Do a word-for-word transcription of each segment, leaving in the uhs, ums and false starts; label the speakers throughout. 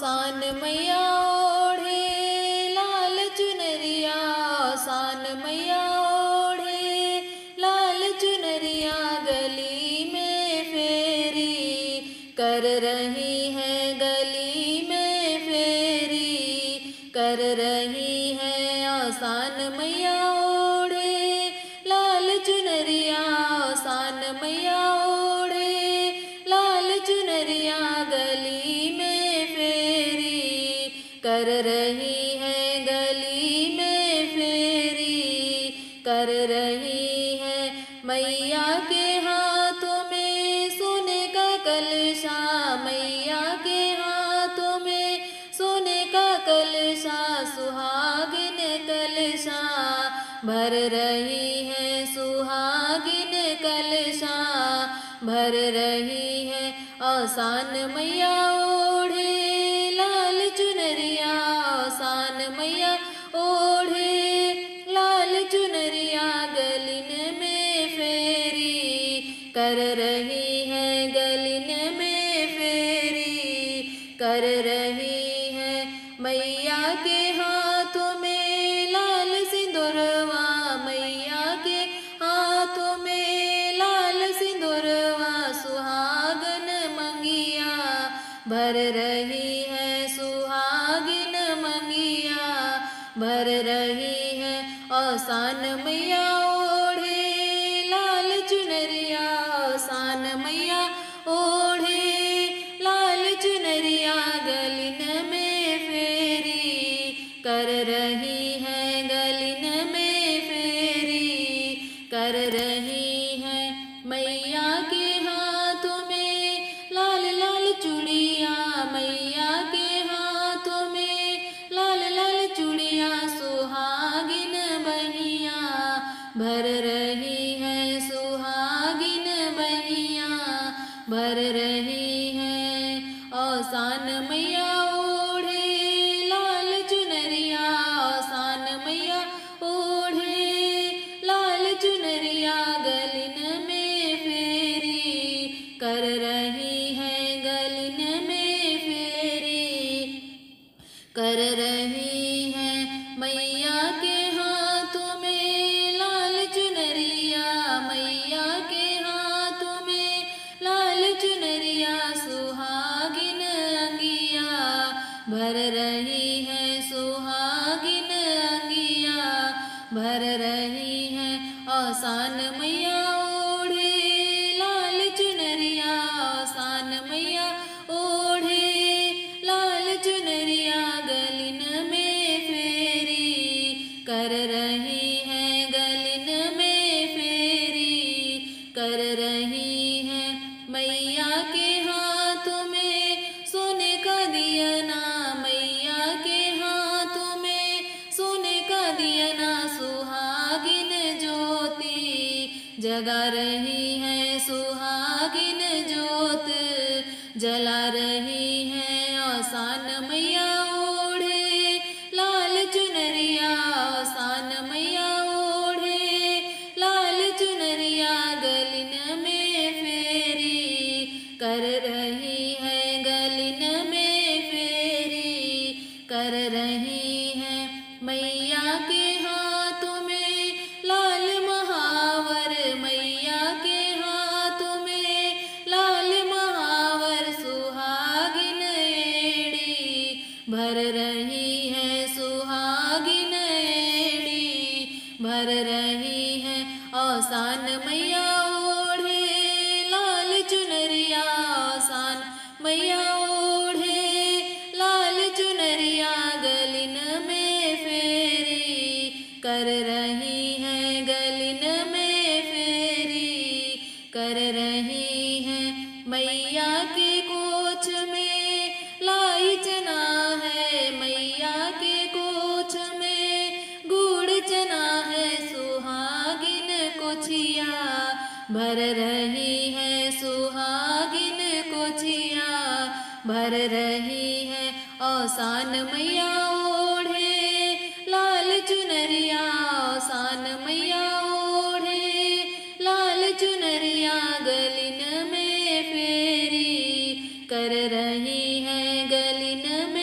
Speaker 1: सान मैया ओढ़े लाल चुनरिया, सान मैया ओढ़े लाल चुनरिया, गली में फेरी कर रही है, गली में फेरी कर रही है। सान मैया ओढ़े लाल चुनरिया, सान मैया ओढ़े लाल चुनरिया, गली में फेरी कर रही है, गली में फेरी कर रही है। मैया के हाथों में सोने का कलशा, मैया के हाथों में सोने का कलशा, सुहागिन कलशा भर रही है, सुहागिन कलशा भर रही है। सान मैया ओढ़े लाल चुनरिया, सान मैया ओढ़े लाल चुनरिया, गलिन में फेरी कर रही है, गलिन में फेरी कर रही है। मैया के हाथों में लाल सिंदूरवा, मैया के हाथों में लाल सिंदूरवा, सुहागन मंगिया भर रही है, सुहागिन मंगिया भर रही है। सान मैया ओढ़े लाल चुनरिया, सान मैया ओढ़े लाल चुनरिया, गलिन में फेरी कर रही है, गलिन में फेरी कर रही है। मैया के हाथों में लाल लाल चूड़िया, मैया के हाथों में लाल लाल चूड़िया, सुहागिन बहिया भर रही है, सुहागिन बहिया भर रही है। सान मैया ओढ़े लाल चुनरिया, सान मैया ओढ़े लाल चुनरिया, गलिन में फेरी कर रही है, गलिन में फेरी कर रही है। मैया के हाथों में लाल चुनरिया, मैया के हाथों में लाल चुनरिया, सुहागिन अंगिया भर रही है, सुहागिन अंगिया भर रही है। सान मैया ओढ़े लाल चुनरिया, सान मैया ओढ़े लाल चुनरिया, गलिन में फेरी कर रही है, गलिन में फेरी कर रही है। मैया के हाथों में सोने का दियना, मैया के हाथों में सोने का दियना, सुहागिन ज्योति जगा रही है, सुहागिन ज्योत जला रही है। सान मैया ओढ़े लाल चुनरिया, सान मैया ओढ़े लाल चुनरिया, गलिन में फेरी कर रही है, गलिन में फेरी कर रही है। मैया के हाथों में लाल महावर, मैया के हाथों में लाल महावर, सुहागिन एड़ी भर रही है, सुहागिन एड़ी भर रही है। सान मैया ओढ़े लाल चुनरिया, सान मैया ओढ़े लाल चुनरिया, गलिन में फेरी कर रही है, गलिन में फेरी कर रही है। मैया के कोच में लाई चना है, मैया के कोच में गुड़ चना है, सुहागिन कोचिया भर रही है, सुहागिन कोचिया भर रही है। सान मैया ओढ़े लाल चुनरिया, सान मैया ओढ़े लाल चुनरिया, गलिन में फेरी कर रही है, गलिन में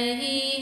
Speaker 1: रही